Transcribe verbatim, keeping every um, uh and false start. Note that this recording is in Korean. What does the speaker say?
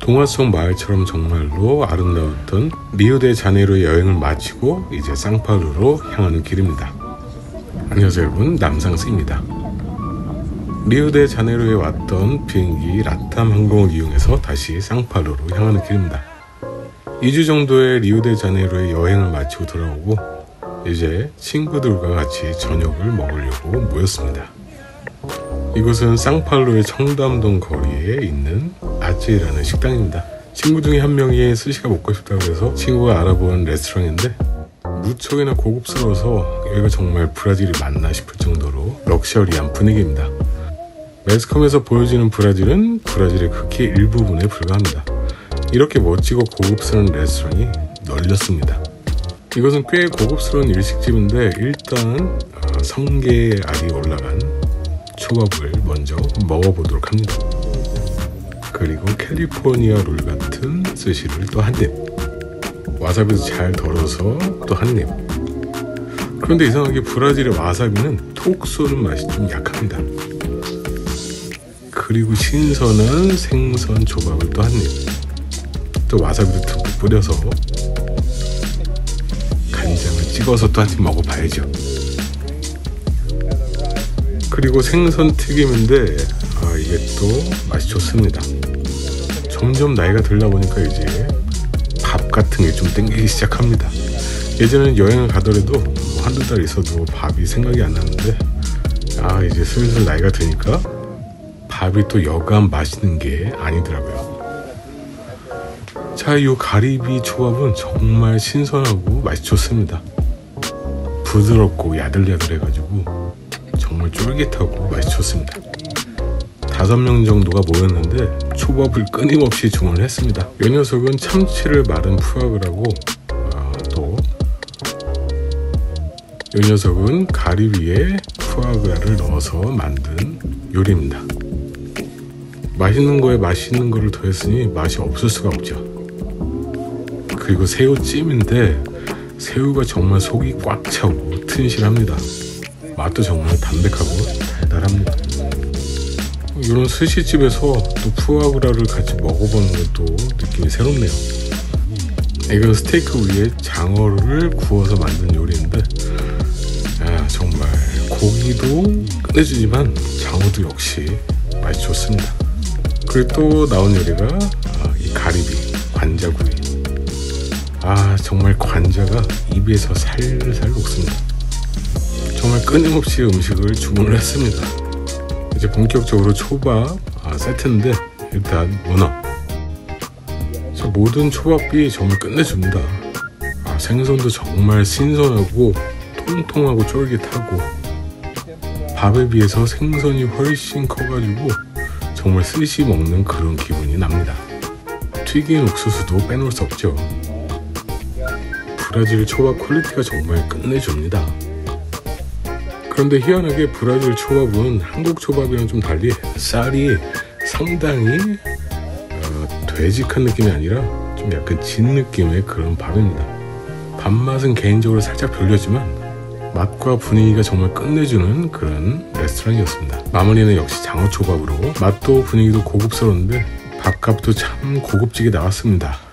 동화 속 마을처럼 정말로 아름다웠던 리우데자네이루의 여행을 마치고 이제 상파울루로 향하는 길입니다. 안녕하세요 여러분, 남상스입니다. 리우데자네이루에 왔던 비행기 라탐 항공을 이용해서 다시 상파울루로 향하는 길입니다. 이 주 정도의 리우데자네이루의 여행을 마치고 돌아오고 이제 친구들과 같이 저녁을 먹으려고 모였습니다. 이곳은 상파울루의 청담동 거리에 있는 아찌라는 식당입니다. 친구 중에 한 명이 스시가 먹고 싶다고 해서 친구가 알아본 레스토랑인데 무척이나 고급스러워서 여기가 정말 브라질이 맞나 싶을 정도로 럭셔리한 분위기입니다. 매스컴에서 보여지는 브라질은 브라질의 극히 일부분에 불과합니다. 이렇게 멋지고 고급스러운 레스토랑이 널렸습니다. 이것은 꽤 고급스러운 일식집인데 일단 성게 알이 올라간 초밥을 먼저 먹어보도록 합니다. 그리고 캘리포니아 롤 같은 스시를 또 한 입, 와사비도 잘 덜어서 또 한 입. 그런데 이상하게 브라질의 와사비는 톡 쏘는 맛이 좀 약합니다. 그리고 신선한 생선 초밥을 또 한 입, 또 와사비도 듬뿍 뿌려서 간장을 찍어서 또 한 입 먹어봐야죠. 그리고 생선 튀김인데 아, 이게 또 맛이 좋습니다. 점점 나이가 들다 보니까 이제 밥 같은 게 좀 땡기기 시작합니다. 예전에는 여행을 가더라도 뭐 한두 달 있어도 밥이 생각이 안 나는데 아 이제 슬슬 나이가 드니까 밥이 또 여간 맛있는 게 아니더라고요. 자, 이 가리비 초밥은 정말 신선하고 맛이 좋습니다. 부드럽고 야들야들해가지고 정말 쫄깃하고 맛이 좋습니다. 다섯 명 정도가 모였는데 초밥을 끊임없이 주문을 했습니다. 이 녀석은 참치를 마른 푸아그라고 아, 또 이 녀석은 가리비에 푸아그라를 넣어서 만든 요리입니다. 맛있는 거에 맛있는 거를 더했으니 맛이 없을 수가 없죠. 그리고 새우찜인데 새우가 정말 속이 꽉 차고 튼실합니다. 맛도 정말 담백하고 달달합니다. 이런 스시집에서 또 푸아그라를 같이 먹어보는 것도 느낌이 새롭네요. 이건 스테이크 위에 장어를 구워서 만든 요리인데 아, 정말 고기도 끝내주지만 장어도 역시 맛이 좋습니다. 그리고 또 나온 요리가 아, 이 가리비 관자구이. 아 정말 관자가 입에서 살살 녹습니다. 정말 끊임없이 음식을 주문을 했습니다. 이제 본격적으로 초밥 아, 세트인데 일단 문어. 자, 모든 초밥이 정말 끝내줍니다. 아, 생선도 정말 신선하고 통통하고 쫄깃하고 밥에 비해서 생선이 훨씬 커가지고 정말 스시 먹는 그런 기분이 납니다. 튀긴 옥수수도 빼놓을 수 없죠. 브라질 초밥 퀄리티가 정말 끝내줍니다. 그런데 희한하게 브라질 초밥은 한국 초밥이랑 좀 달리 쌀이 상당히 어, 되직한 느낌이 아니라 좀 약간 진 느낌의 그런 밥입니다. 밥맛은 개인적으로 살짝 별로였지만 맛과 분위기가 정말 끝내주는 그런 레스토랑이었습니다. 마무리는 역시 장어초밥으로 맛도 분위기도 고급스러운데 밥값도 참 고급지게 나왔습니다.